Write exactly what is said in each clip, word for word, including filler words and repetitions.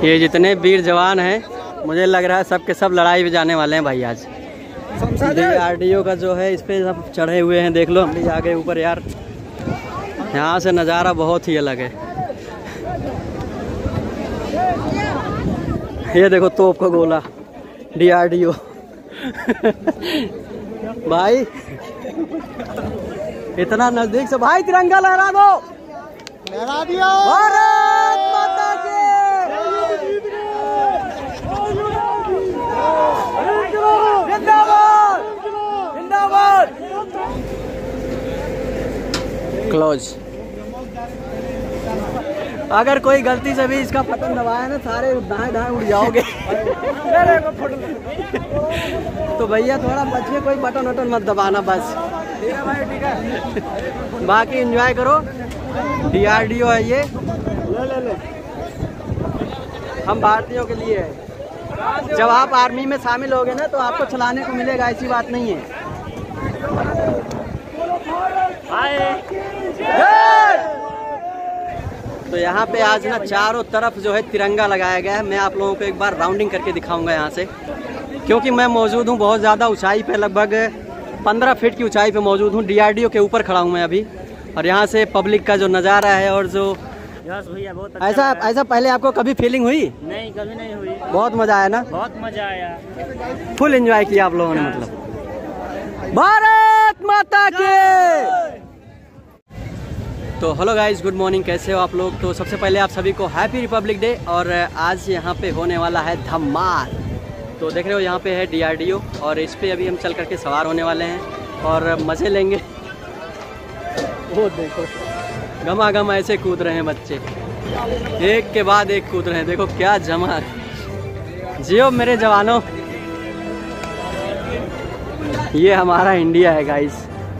ये जितने वीर जवान हैं मुझे लग रहा है सब के सब लड़ाई में जाने वाले हैं भाई। आज डीआरडीओ का जो है इस पे सब चढ़े हुए हैं, देख लो हम भी आगे ऊपर यार। यहाँ से नज़ारा बहुत ही अलग है। ये देखो तोप का गोला डीआरडीओ भाई इतना नजदीक से भाई तिरंगा लहरा दो, लहरा दिया। भारत माता की जिंदाबाद जिंदाबाद। क्लोज। अगर कोई गलती से भी इसका बटन दबाया ना सारे दाएं दाएं उड़ जाओगे तो भैया थोड़ा बचिए, कोई बटन वटन मत दबाना बस। बाकी एंजॉय करो। डीआरडीओ है ये, ले ले ले। हम भारतीयों के लिए है। जब आप आर्मी में शामिल होगे ना तो आपको चलाने को मिलेगा, ऐसी बात नहीं है। तो यहाँ पे आज ना चारों तरफ जो है तिरंगा लगाया गया है। मैं आप लोगों को एक बार राउंडिंग करके दिखाऊंगा यहाँ से, क्योंकि मैं मौजूद हूँ बहुत ज़्यादा ऊंचाई पे, लगभग पंद्रह फीट की ऊंचाई पे मौजूद हूँ। डीआरडीओ के ऊपर खड़ा हूँ मैं अभी, और यहाँ से पब्लिक का जो नज़ारा है और जो भैया बहुत अच्छा ऐसा ऐसा पहले आपको कभी फीलिंग हुई? नहीं, कभी नहीं हुई। बहुत मजा आया ना? बहुत मजा आया, फुल एंजॉय किया आप लोगों ने। मतलब भारत माता की। तो हेलो गाइस, गुड मॉर्निंग, कैसे हो आप लोग? तो सबसे पहले आप सभी को हैप्पी रिपब्लिक डे। और आज यहाँ पे होने वाला है धमाल। तो देख रहे हो यहाँ पे है डीआरडीओ, और इस पे अभी हम चल करके सवार होने वाले हैं और मज़े लेंगे। वो देखो गमा गम ऐसे कूद रहे हैं बच्चे, एक के बाद एक कूद रहे हैं। देखो क्या जमा है। जियो मेरे जवानों, ये हमारा इंडिया है गाइस।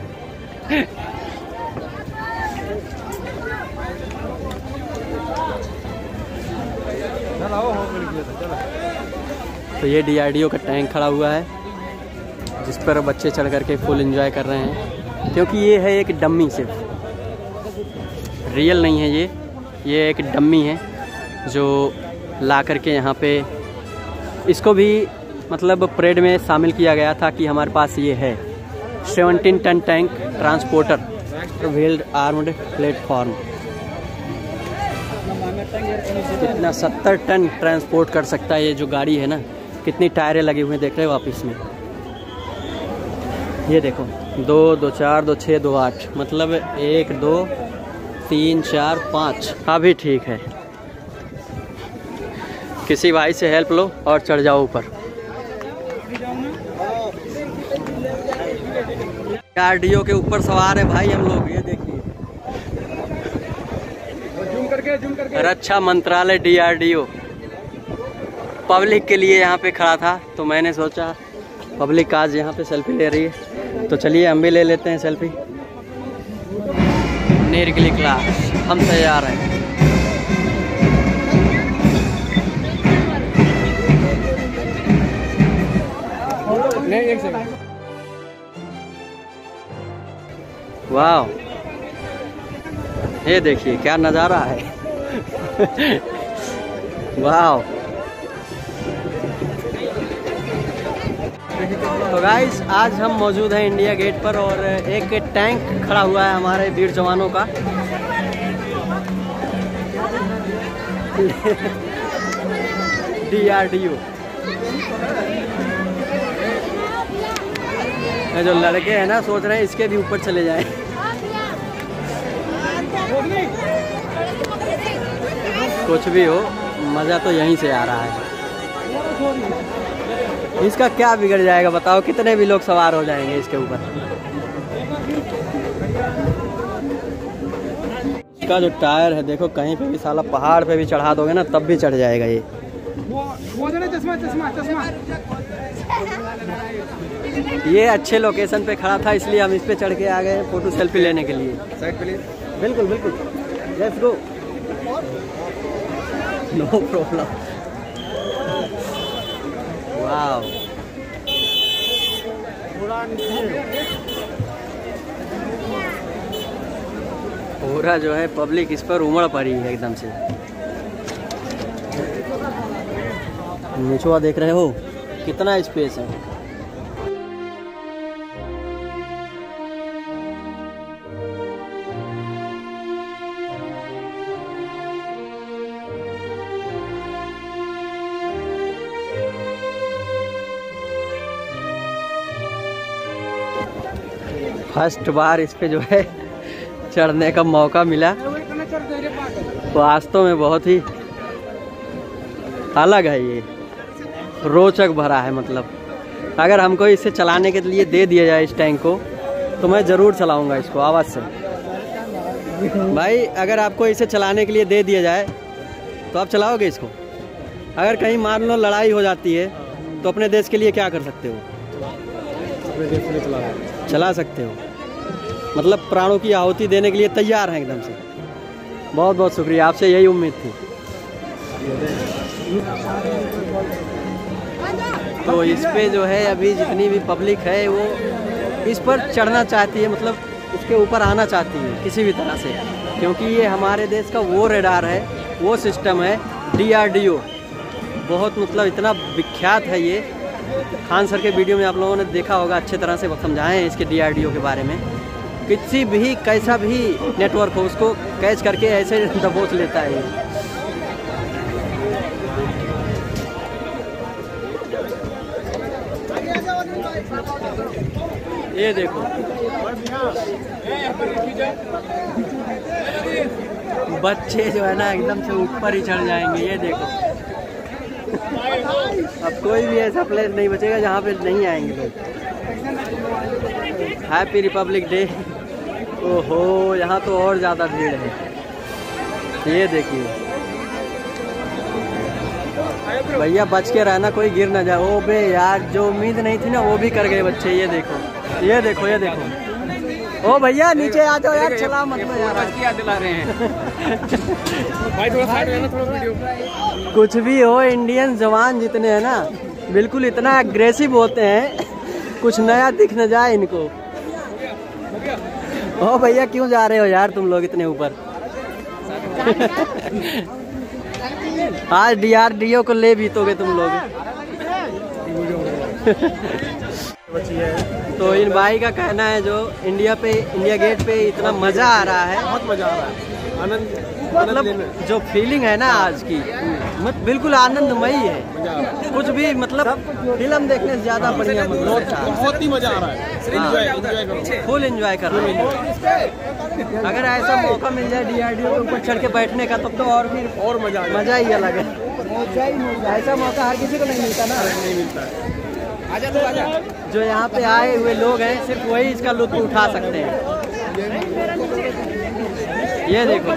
तो ये डीआरडीओ का टैंक खड़ा हुआ है जिस पर बच्चे चढ़ करके फुल एंजॉय कर रहे हैं, क्योंकि ये है एक डम्मी, सिर्फ रियल नहीं है ये ये एक डम्मी है जो ला करके यहाँ पे इसको भी मतलब परेड में शामिल किया गया था कि हमारे पास ये है seventeen ton tank transporter wheeled armed platform. कितना सत्तर टन ट्रांसपोर्ट कर सकता है ये जो गाड़ी है ना। कितनी टायरें लगी हुई हैं देख रहे हो आप इसमें। ये देखो, दो दो चार दो छः दो आठ, मतलब एक दो तीन चार पाँच। अभी ठीक है, किसी भाई से हेल्प लो और चढ़ जाओ ऊपर। डीआरडीओ के ऊपर सवार है भाई हम लोग, ये देखिए। रक्षा मंत्रालय डीआरडीओ पब्लिक के लिए यहाँ पे खड़ा था, तो मैंने सोचा पब्लिक आज यहाँ पे सेल्फी ले रही है तो चलिए हम भी ले लेते हैं सेल्फी। निर्गली क्लास हम तैयार हैं। नहीं, एक सेकंड। वाह, ये देखिए क्या नज़ारा है। वाह। तो गाइस आज हम मौजूद हैं इंडिया गेट पर, और एक टैंक खड़ा हुआ है हमारे वीर जवानों का। डीआरडीओ जो लड़के हैं ना सोच रहे हैं इसके भी ऊपर चले जाएं। कुछ भी हो, मज़ा तो यहीं से आ रहा है। इसका क्या बिगड़ जाएगा बताओ? कितने भी लोग सवार हो जाएंगे इसके ऊपर। इसका जो टायर है देखो, कहीं पे भी साला पहाड़ पे भी चढ़ा दोगे ना तब भी चढ़ जाएगा ये। ये अच्छे लोकेशन पे खड़ा था इसलिए हम इस पे चढ़ के आ गए फोटो सेल्फी लेने के लिए। Side please. बिल्कुल बिल्कुल, let's go, no problem. Wow, पूरा जो है पब्लिक इस पर उमड़ पड़ी है एकदम से। निचवा देख रहे हो कितना स्पेस है। फर्स्ट बार इस पे जो है चढ़ने का मौका मिला, वास्तव में बहुत ही अलग है, ये रोचक भरा है। मतलब अगर हमको इसे चलाने के लिए दे दिया जाए इस टैंक को तो मैं ज़रूर चलाऊंगा इसको आवाज़ से। भाई अगर आपको इसे चलाने के लिए दे दिया जाए तो आप चलाओगे इसको? अगर कहीं मान लो लड़ाई हो जाती है तो अपने देश के लिए क्या कर सकते हो? अपने देश के लिए चला चला सकते हो, मतलब प्राणों की आहुति देने के लिए तैयार हैं एकदम से। बहुत बहुत शुक्रिया, आपसे यही उम्मीद थी। तो इस पे जो है अभी जितनी भी पब्लिक है वो इस पर चढ़ना चाहती है, मतलब इसके ऊपर आना चाहती है किसी भी तरह से, क्योंकि ये हमारे देश का वो रेडार है, वो सिस्टम है डी आर डी ओ। बहुत मतलब इतना विख्यात है ये। खान सर के वीडियो में आप लोगों ने देखा होगा, अच्छे तरह से समझाए हैं इसके डी आर डी ओ के बारे में। किसी भी कैसा भी नेटवर्क हो उसको कैच करके ऐसे दबोच लेता है ये। ये देखो बच्चे जो है ना एकदम से ऊपर ही चढ़ जाएंगे। ये देखो अब कोई भी ऐसा प्लेस नहीं बचेगा जहाँ पे नहीं आएंगे लोग। Happy republic day. ओहो यहाँ तो और ज़्यादा भीड़ है। ये देखिए भैया बच के रहना, कोई गिर ना जाए। ओ बे यार, जो उम्मीद नहीं थी ना वो भी कर गए बच्चे। ये देखो ये देखो ये देखो। ओ भैया नीचे आ जाओ यार, चला मत लो यार, क्या दिला रहे हैं। भाई थोड़ा साइड रहना, थोड़ा वीडियो। कुछ भी हो, इंडियन जवान जितने हैं ना बिल्कुल इतना एग्रेसिव होते हैं, कुछ नया दिख न जाए इनको। ओ भैया क्यों जा रहे हो यार तुम लोग इतने ऊपर? आज डी आर डी ओ को ले बीतोगे तुम लोग। तो इन भाई का कहना है जो इंडिया पे इंडिया गेट पे इतना मजा आ रहा है, बहुत मजा आ रहा है, आनंद मतलब जो फीलिंग है ना आज की, मत बिल्कुल आनंदमयी है। कुछ भी मतलब फिल्म देखने से ज्यादा बढ़िया, बहुत ही मजा आ रहा है, फुल एंजॉय कर रहे हैं। अगर ऐसा मौका मिल जाए डी आर डी ओ के ऊपर चढ़ के बैठने का तब तो और फिर और मजा मजा ही अलग है। ऐसा मौका हर किसी को नहीं मिलता ना, नहीं मिलता। आजा तो आजा। जो यहाँ पे आए हुए लोग हैं सिर्फ वही इसका लुत्फ उठा सकते हैं। ये देखो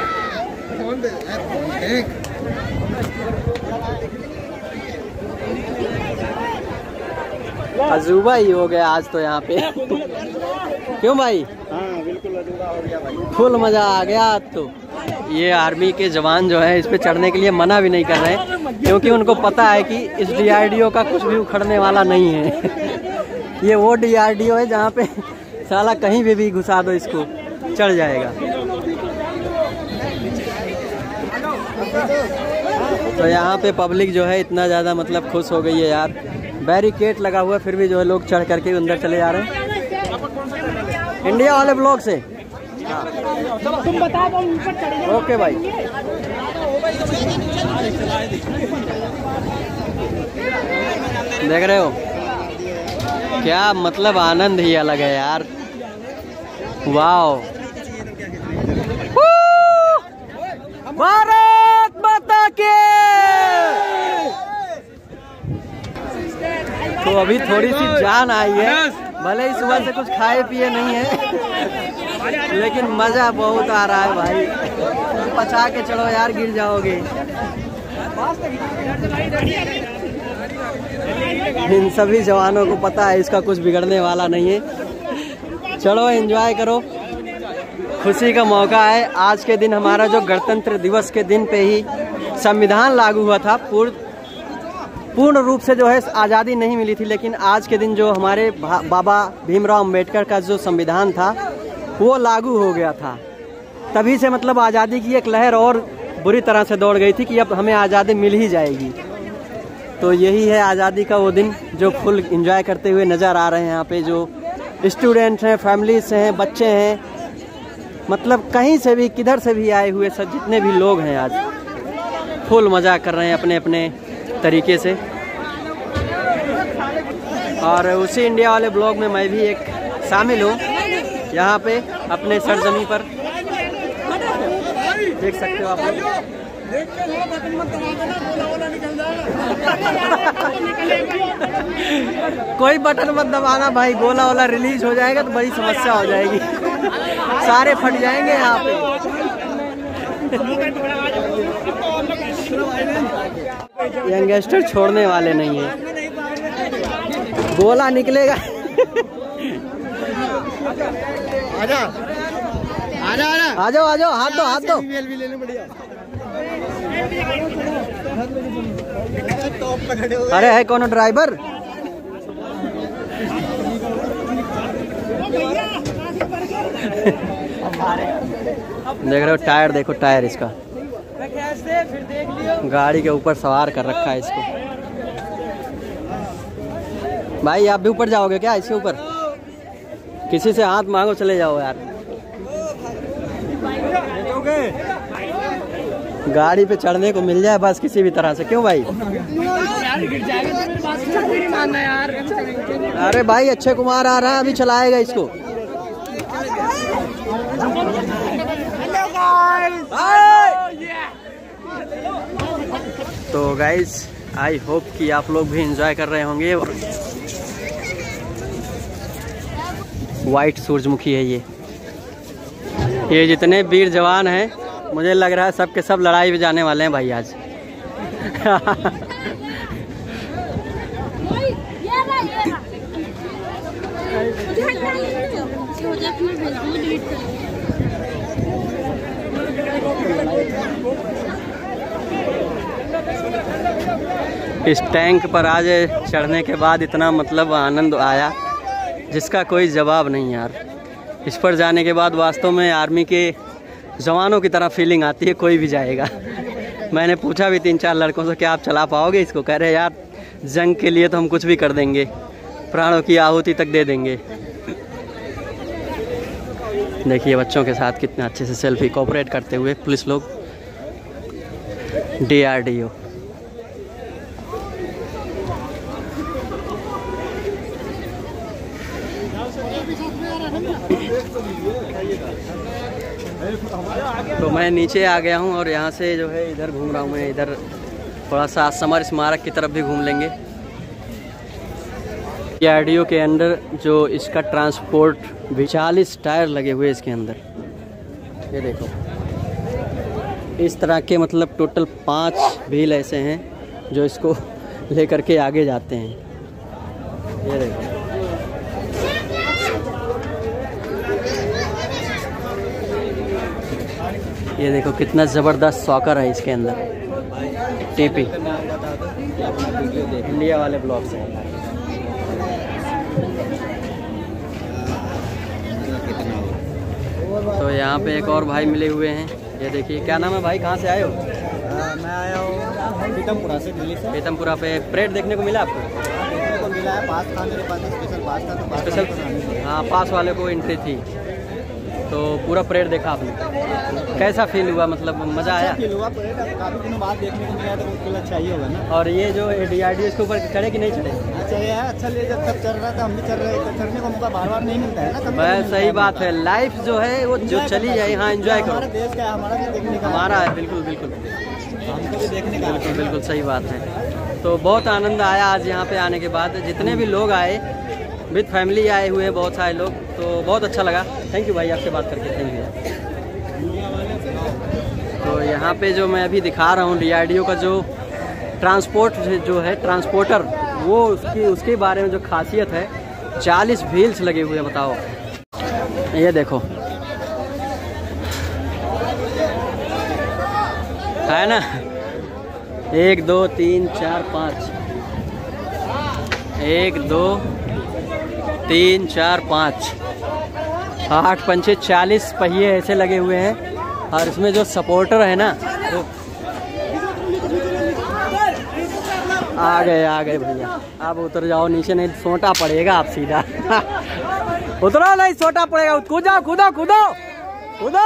अजूबा ही हो गया आज तो यहाँ पे। क्यों भाई? हाँ बिल्कुल अजूबा हो गया भाई, फुल मजा आ गया आज तो। ये आर्मी के जवान जो है इस पे चढ़ने के लिए मना भी नहीं कर रहे हैं, क्योंकि उनको पता है कि इस डी आर डी ओ का कुछ भी उखड़ने वाला नहीं है। ये वो डी आर डी ओ है जहाँ पे साला कहीं भी भी घुसा दो इसको चढ़ जाएगा। तो यहाँ पे पब्लिक जो है इतना ज़्यादा मतलब खुश हो गई है यार। बैरिकेड लगा हुआ फिर भी जो है लोग चढ़ करके अंदर चले जा रहे हैं। इंडिया वाले ब्लॉग से तुम बता दो। ओके भाई। देख रहे हो क्या मतलब आनंद ही अलग है यार। वाओ, भारत माता के। तो अभी थोड़ी सी जान आई है, भले ही सुबह से कुछ खाए पिए नहीं है, लेकिन मजा बहुत आ रहा है भाई। पचा के चढ़ो यार, गिर जाओगे। इन सभी जवानों को पता है इसका कुछ बिगड़ने वाला नहीं है। चलो एंजॉय करो, खुशी का मौका है। आज के दिन हमारा जो गणतंत्र दिवस के दिन पे ही संविधान लागू हुआ था। पूर्ण पूर्ण रूप से जो है आज़ादी नहीं मिली थी, लेकिन आज के दिन जो हमारे बाबा भीमराव अंबेडकर का जो संविधान था वो लागू हो गया था। तभी से मतलब आज़ादी की एक लहर और बुरी तरह से दौड़ गई थी कि अब हमें आज़ादी मिल ही जाएगी। तो यही है आज़ादी का वो दिन जो फुल एंजॉय करते हुए नज़र आ रहे हैं। यहाँ पे जो स्टूडेंट्स हैं, फैमिलीज हैं, बच्चे हैं, मतलब कहीं से भी किधर से भी आए हुए सब जितने भी लोग हैं आज फुल मज़ा कर रहे हैं अपने अपने तरीके से। और उसी इंडिया वाले ब्लॉग में मैं भी एक शामिल हूँ यहाँ पे अपने सरजमी पर, देख सकते हो आप लोग। कोई बटन मत दबाना भाई, गोला वोला रिलीज हो जाएगा तो बड़ी समस्या हो जाएगी, सारे फट जाएंगे यहाँ पे। यंगस्टर छोड़ने वाले नहीं है, गोला निकलेगा। आजा आजा आ जाओ आ जाओ, हाथ दो हाथ दो। अरे है कौन ड्राइवर? देख रहे हो टायर, देखो टायर इसका, गाड़ी के ऊपर सवार कर रखा है इसको। भाई आप भी ऊपर जाओगे क्या इसके ऊपर? किसी से हाथ मांगो, चले जाओ यार। गाड़ी पे चढ़ने को मिल जाए बस किसी भी तरह से, क्यों भाई? अरे भाई अक्षय कुमार आ रहा है, अभी चलाएगा इसको। तो गाइज आई होप कि आप लोग भी एंजॉय कर रहे होंगे। वाइट सूरजमुखी है ये ये जितने वीर जवान हैं मुझे लग रहा है सब के सब लड़ाई में जाने वाले हैं भाई आज। इस टैंक पर आज चढ़ने के बाद इतना मतलब आनंद आया जिसका कोई जवाब नहीं यार। इस पर जाने के बाद वास्तव में आर्मी के जवानों की तरह फीलिंग आती है, कोई भी जाएगा। मैंने पूछा भी तीन चार लड़कों से, क्या आप चला पाओगे इसको? कह रहे यार जंग के लिए तो हम कुछ भी कर देंगे, प्राणों की आहुति तक दे देंगे। देखिए बच्चों के साथ कितने अच्छे से सेल्फी कोऑपरेट करते हुए पुलिस लोग, डी आर डी ओ। तो मैं नीचे आ गया हूँ और यहाँ से जो है इधर घूम रहा हूँ मैं, इधर थोड़ा सा समर स्मारक की तरफ भी घूम लेंगे। डी आर डी ओ के अंदर जो इसका ट्रांसपोर्ट भी चालीस टायर लगे हुए इसके अंदर, ये देखो इस तरह के, मतलब टोटल पाँच व्हील ऐसे हैं जो इसको लेकर के आगे जाते हैं। ये देखो ये देखो कितना ज़बरदस्त सॉकर है इसके अंदर। टीपी इंडिया वाले ब्लॉक से। तो यहाँ पे एक और भाई मिले हुए हैं, ये देखिए। क्या नाम है भाई, कहाँ से आए हो? आ, मैं आया हूँ पीतमपुरा से, दिल्ली से। पीतमपुरा पे परेड देखने को मिला आपको? देखने को मिला है, पास था मेरे पास, स्पेशल पास था, तो पास स्पेशल हाँ पास वाले को एंट्री थी, तो पूरा परेड देखा आपने? कैसा फील हुआ, मतलब मज़ा आया? फील हुआ, परेड काफ़ी दिनों बाद देखने को मिला तो बिल्कुल अच्छा ही होगा ना। और ये जो डी आर डी ओ इसके ऊपर चढ़े कि नहीं चढ़े? अच्छा ये है, अच्छा ले, जब तक चल रहा था हम भी चल रहे थे, चढ़ने को मौका बार बार नहीं मिलता है ना। बस सही बात है, लाइफ जो है वो जो चली जाए, हाँ एंजॉय करो। हमारा देश का है, हमारा भी देखने का हमारा है, बिल्कुल बिल्कुल हमको भी देखने का। बिल्कुल बिल्कुल सही बात है। तो बहुत आनंद आया आज यहाँ पे आने के बाद, जितने भी लोग आए विद फैमिली आए हुए हैं बहुत सारे लोग, तो बहुत अच्छा लगा। थैंक यू भाई आपसे बात करके, थैंक यू। तो यहाँ पे जो मैं अभी दिखा रहा हूँ डी आर डी ओ का जो ट्रांसपोर्ट जो है ट्रांसपोर्टर, वो उसकी उसके बारे में जो खासियत है, चालीस व्हील्स लगे हुए हैं, बताओ। ये देखो है ना, एक दो तीन चार पाँच, एक दो तीन चार पाँच, आठ पंचे चालीस पहिए ऐसे लगे हुए हैं। और इसमें जो सपोर्टर है ना, तो आ गए आ गए भैया, अब उतर जाओ नीचे, नहीं सोटा पड़ेगा आप सीधा। उतरो नहीं, सोटा पड़ेगा, कूदो कूदो कूदो कूदो।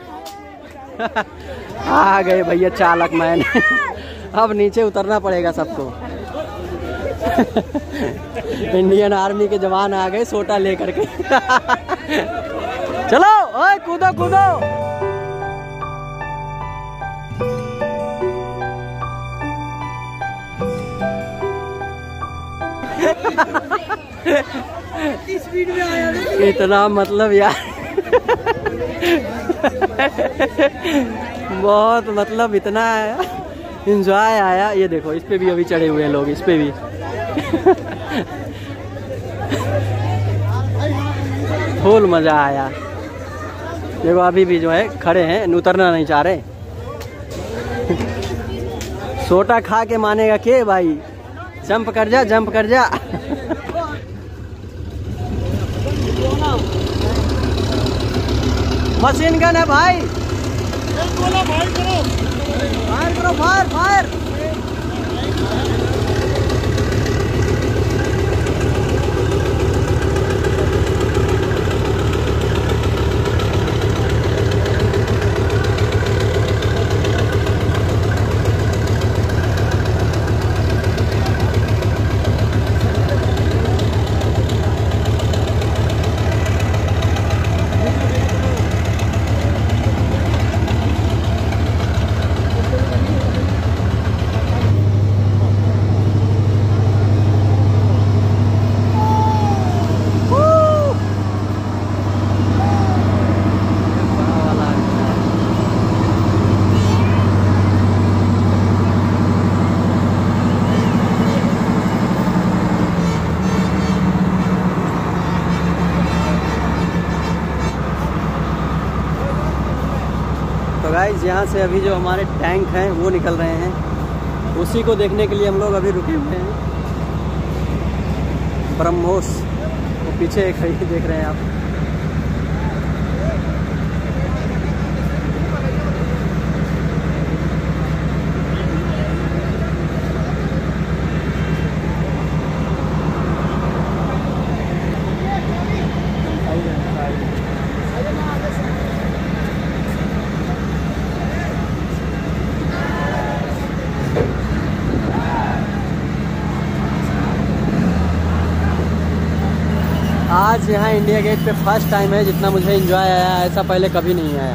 आ गए भैया चालक मैन। अब नीचे उतरना पड़ेगा सबको। इंडियन आर्मी के जवान आ गए सोटा लेकर के। चलो ओए कूदो कूदो। स्पीड में आया इतना मतलब यार बहुत मतलब इतना एंजॉय आया। ये देखो इस पे भी अभी चढ़े हुए हैं लोग, इस पे भी। फुल मजा आया। देखो अभी भी जो है खड़े हैं, उतरना नहीं चाह रहे। सोटा खा के मानेगा के भाई, जंप कर जा जंप कर जा। मशीन गन है भाई, फायर करो फायर फायर। तो गाइस यहाँ से अभी जो हमारे टैंक हैं वो निकल रहे हैं, उसी को देखने के लिए हम लोग अभी रुके हुए हैं। ब्रह्मोस वो पीछे एक खड़ी देख रहे हैं आप। आज यहाँ इंडिया गेट पे फर्स्ट टाइम है, जितना मुझे एंजॉय आया ऐसा पहले कभी नहीं आया।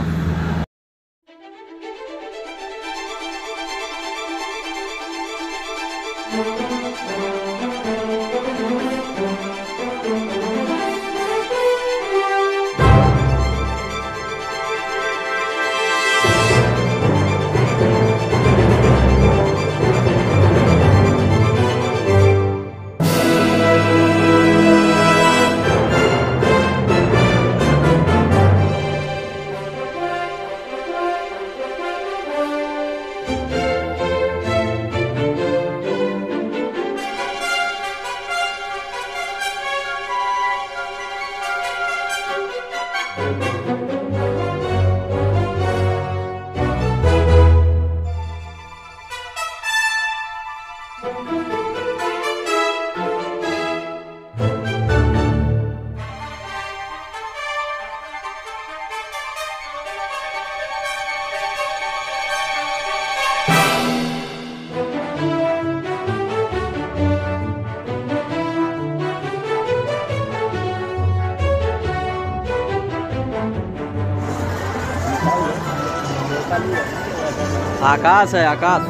आकाश है, आकाश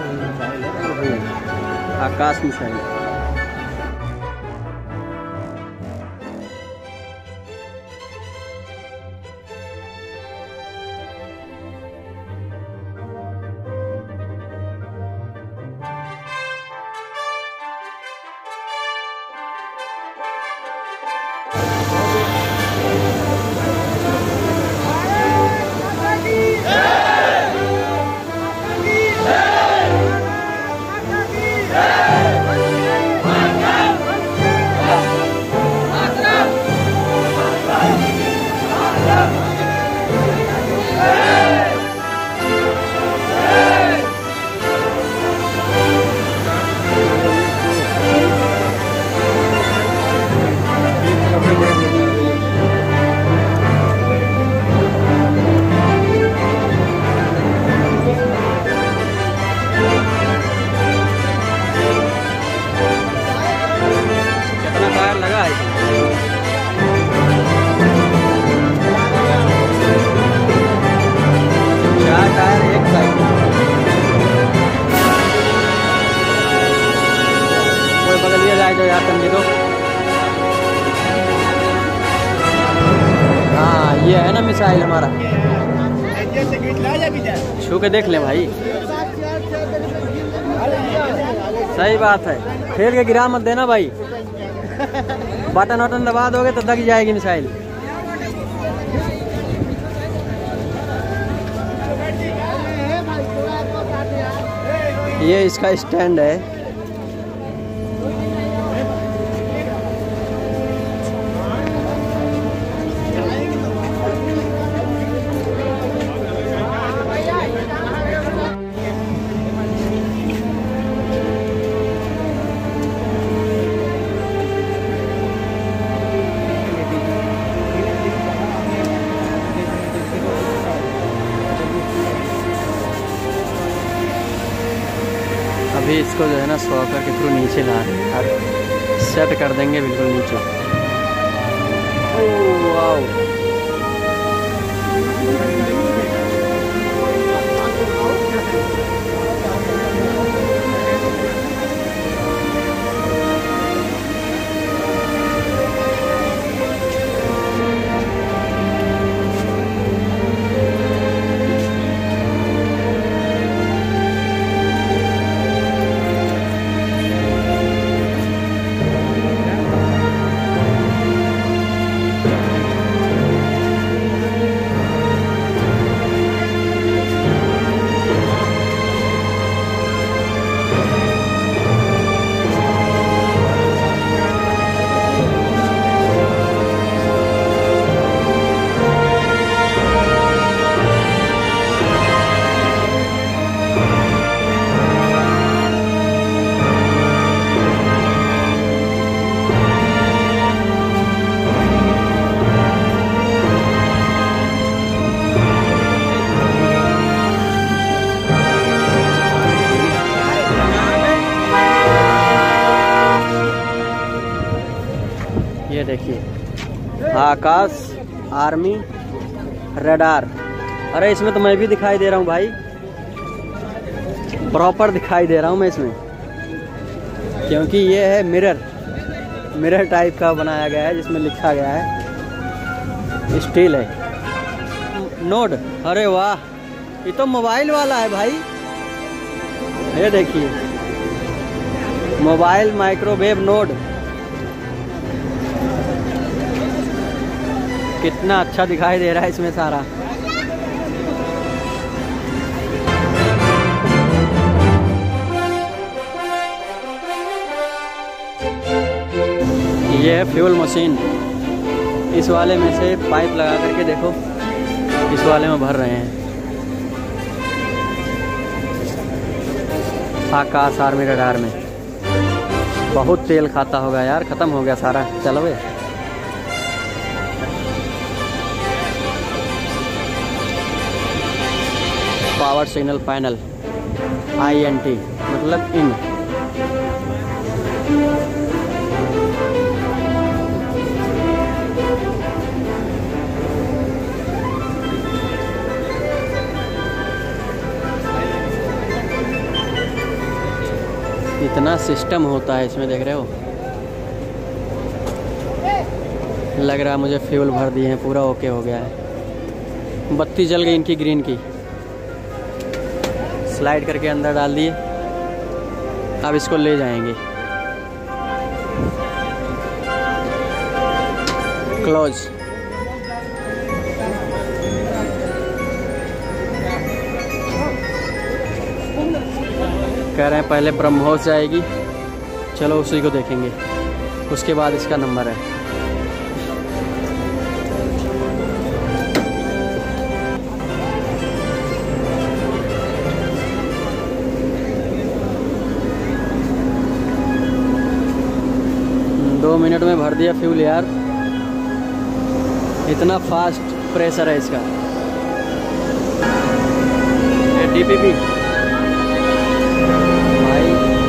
आकाश मिसाइल। तंगी तो। हाँ ये है ना मिसाइल हमारा, छू के देख ले भाई। सही बात है, खेल के गिरा मत देना भाई, बटन वटन दबा दोगे तो दग जाएगी मिसाइल। ये इसका स्टैंड है। अभी इसको जो है ना सॉकर के थ्रू नीचे ला और सेट कर देंगे बिल्कुल नीचे। ओह वाओ, ये देखिए आकाश आर्मी रडार। अरे इसमें तो मैं भी दिखाई दे रहा हूँ भाई, प्रॉपर दिखाई दे रहा हूँ मैं इसमें, क्योंकि ये है मिरर मिरर टाइप का बनाया गया है जिसमें लिखा गया है स्टील है नोड। अरे वाह, ये तो मोबाइल वाला है भाई। ये देखिए मोबाइल माइक्रोवेव नोड, कितना अच्छा दिखाई दे रहा है इसमें सारा। ये है फ्यूल मशीन, इस वाले में से पाइप लगा करके देखो, इस वाले में भर रहे हैं। आकाश आर्मी रडार में बहुत तेल खाता होगा यार, खत्म हो गया सारा। चलो वे power signal panel I N T मतलब इन। इतना सिस्टम होता है इसमें, देख रहे हो। लग रहा है मुझे फ्यूल भर दिए हैं, पूरा ओके हो गया है। बत्ती जल गई इनकी ग्रीन की, स्लाइड करके अंदर डाल दिए। अब इसको ले जाएंगे क्लोज। कह रहे हैं पहले ब्रह्मोस जाएगी, चलो उसी को देखेंगे, उसके बाद इसका नंबर है। दो मिनट में भर दिया फ्यूल यार, इतना फास्ट प्रेशर है इसका। डी पी पी भाई,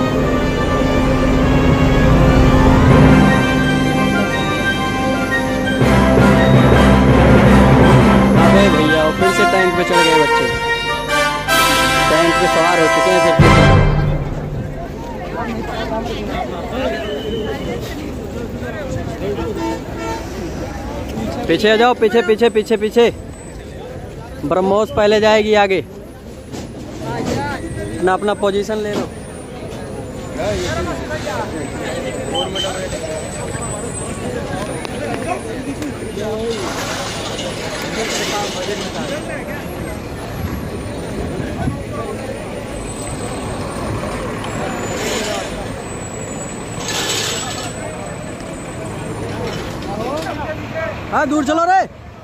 अबे भैया फिर से टैंक पे चढ़ गए बच्चे, टैंक पे सवार हो चुके हैं फिर। पीछे आ जाओ, पीछे पीछे पीछे पीछे। ब्रह्मोस पहले जाएगी आगे। अपना अपना पोजीशन ले लो। हाँ दूर चलो रे।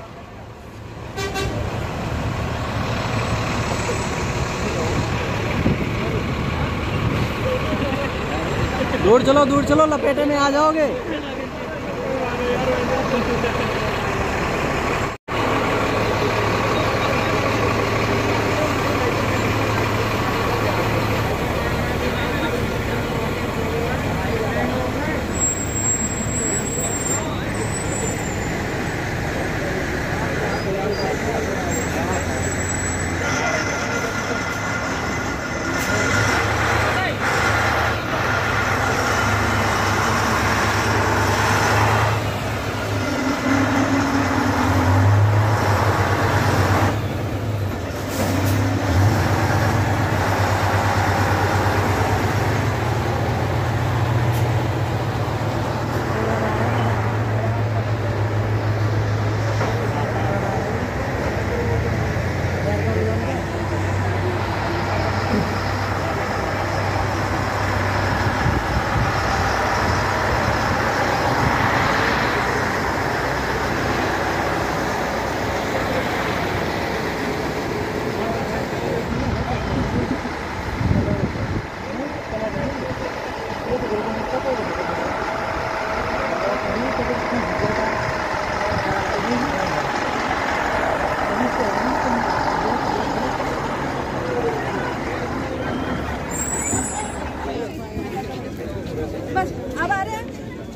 दूर चलो दूर चलो, लपेटे में आ जाओगे। बस अब आ रहे हैं।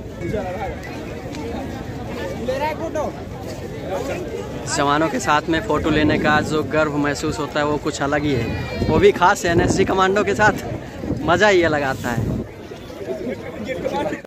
जवानों के साथ में फ़ोटो लेने का जो गर्व महसूस होता है वो कुछ अलग ही है। वो भी खास एन एस जी कमांडो के साथ मज़ा ही अलग आता है।